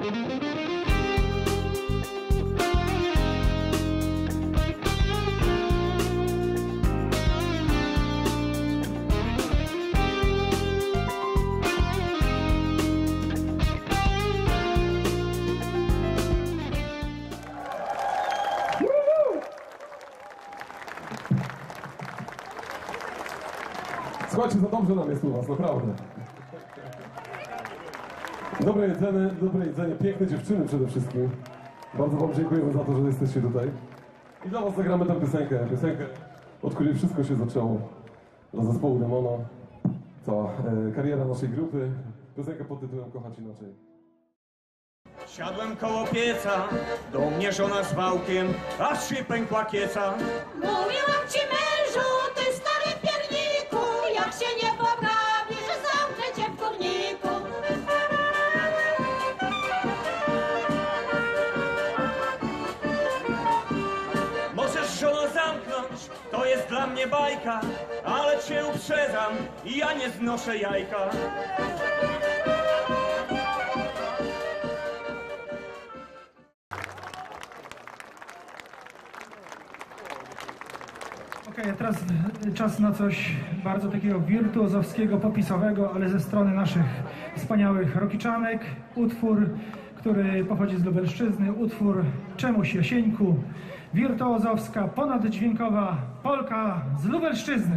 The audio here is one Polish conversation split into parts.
Słuchajcie, za dobrze nam jest u was, naprawdę. Dobre jedzenie, piękne dziewczyny przede wszystkim. Bardzo wam dziękujemy za to, że jesteście tutaj. I dla was zagramy tę piosenkę, od której wszystko się zaczęło. Dla zespołu Demona, cała kariera naszej grupy. Piosenkę pod tytułem Kochać Inaczej. Siadłem koło pieca, do mnie żona z wałkiem, aż się pękła kieca. Mówiłam ci, mężu, ty stary pierniku, jak się nie poprawisz, zamknę cię w kurniku. Możesz żono zamknąć, to jest dla mnie bajka, ale cię uprzedzam, ja nie znoszę jajka. Okej, a teraz czas na coś bardzo takiego wirtuozowskiego, popisowego, ale ze strony naszych wspaniałych rockiczanek. Utwór, który pochodzi z Lubelszczyzny, utwór Czemuś Jasieńku, wirtuozowska, ponaddźwiękowa polka z Lubelszczyzny.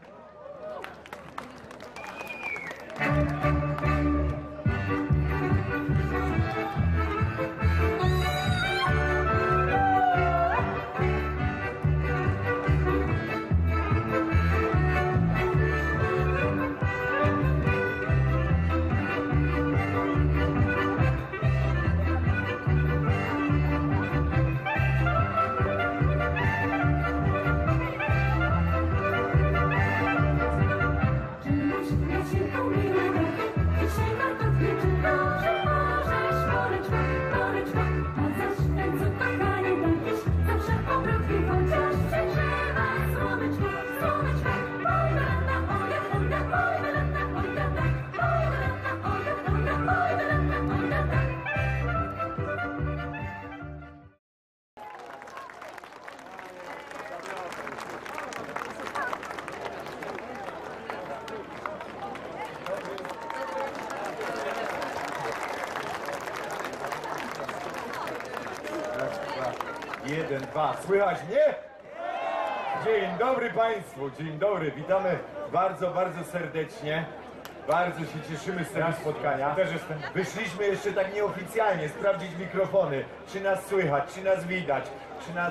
Jeden, dwa. Słychać mnie? Dzień dobry Państwu, dzień dobry. Witamy bardzo, bardzo serdecznie. Bardzo się cieszymy z tego spotkania. Też jestem. Wyszliśmy jeszcze tak nieoficjalnie sprawdzić mikrofony. Czy nas słychać, czy nas widać, czy nas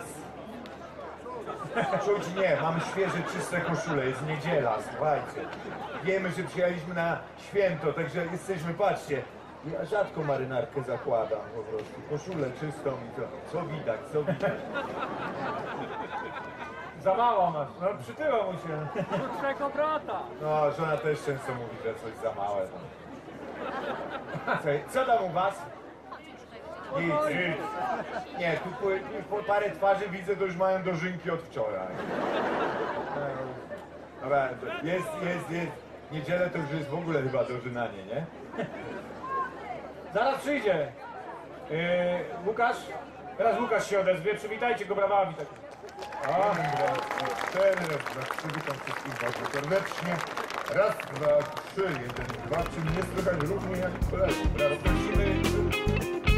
czuć? Nie, mamy świeże, czyste koszule. Jest niedziela, słuchajcie. Wiemy, że przyjechaliśmy na święto, także jesteśmy, patrzcie. Ja rzadko marynarkę zakładam po prostu. Koszulę czystą i to. Co widać, co widać. Za mało masz, no przytyło mu się. Krótszego brata. No, żona też często mówi, że coś za małe. Słuchaj, co tam u was? Nic. Nie, tu po parę twarzy widzę, to już mają dożynki od wczoraj. Dobra, jest. Niedzielę to już jest w ogóle chyba dożynanie, nie? Zaraz przyjdzie. Łukasz? Teraz Łukasz się odezwie, przywitajcie go brawami. Przywitam wszystkich bardzo serdecznie. Raz, dwa, trzy, jeden, dwa. Czy mnie słychać równie jak kolegów? Prosimy.